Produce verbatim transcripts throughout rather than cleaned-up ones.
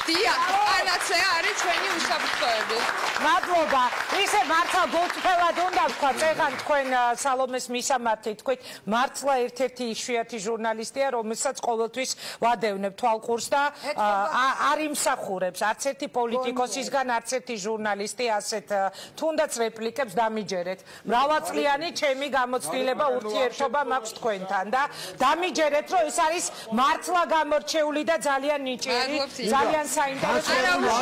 დიახ, ანაცე არის ჩვენი უსაფრთხოები. მადლობა. ისე მართლა გულწრფელად უნდა ვთქვა, წეღან თქვენ სალომეს მისამართი თქვით, მართლა ერთ-ერთი იშვიათი ჟურნალისტია, რომელსაც ყოველთვის ვადევნებ თვალყურს და არ იმსახურებს არც ერთი პოლიტიკოსისგან, არც ერთი ჟურნალისტი ასეთ თუნდაც რეპლიკებს დამიჯერეთ. მრავალწლიანი ჩემი გამოცდილება ურთიერთობა მაქვს თქვენთან და დამიჯერეთ, რომ ეს არის მართლა გამორჩეული და ძალიან ნიჭიერი, ძალიან საინტერესო.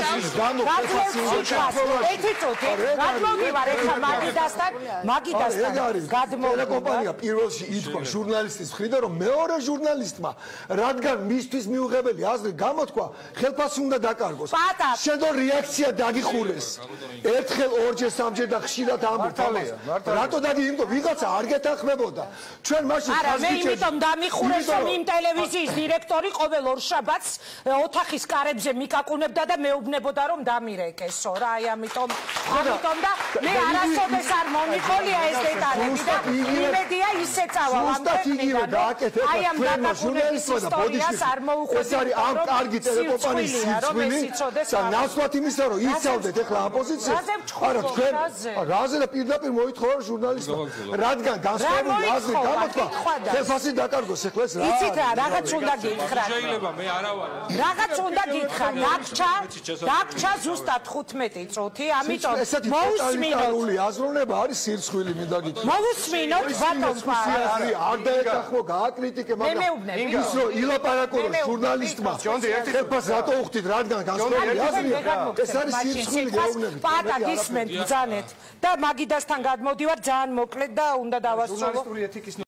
გადმოგივარ ეხლა მაგიდასთან, მაგიდასთან გადმოგივარ. კომპანია პირველში ითქვა ჟურნალისტის მხრიდან, რომ მეორე ჟურნალისტმა, რადგან მისთვის მიუღებელი აზრი გამოთქვა, ხელფასი უნდა დაკარგოს. შენდო რეაქცია დაგიხურეს. ერთხელ, ორჯერ, სამჯერ და ხშირად ამბობთ ამას. რატო დაგი, იმიტომ ვიღაცა არ გეთანხმებოდა. ჩვენ მაშინ არა, მე იმიტომ დამიხურეს, რომ იმ ტელევიზიის დირექტორი ყოველ ორ შაბათს ოთახის კარებზე მიკაკუნებდა და მეუბნებოდა, რომ დამირეკესო რა, აი ამიტომ ამიტომ და მე არასოდეს არ მომიყოლია ეს დეტალები და იმედია ისე წავალ ამ ტექნიკად. აი ამ დაკუნების ისტორიას არ მოუხვდეთ. ეს არის ამ კარგი ტელეკომპანიის სიცხვილი და ნაცვლად იმისა, რომ იცავდეთ ეხლა ამ პოზიციას. არა, თქვენ რაზე და პირდაპირ მოითხოვა ჟურნალისტმა, რადგან განსხვავებული აზრი გამოთქვა, ხელფასი დაკარგოს ეხლა ეს რა. იცით რა, რაღაც უნდა გითხრათ. შეიძლება მე არა ვარ. რაღაც უნდა გითხრათ. დაგჭა, დაგჭა ზუსტად ხუთმეტი წუთი, ამიტომ მოусმინოთ. აზროვნება არის სირცხვილი, მინდა გითხრათ. მოусმინოთ ბატონ პარ. არ დაეკახო, გააკრიტიკე, მაგრამ ის რომ ილაპარაკო რომ ჟურნალისტმა ხელფას რატო უხდით, რადგან განსხვავებული აზრია, ეს არის სირცხვილი გეუბნებით. პატა გისმენთ ბრძანეთ და მაგიდასთან გადმოდივარ ძალიან მოკლედ და უნდა დავასრულო.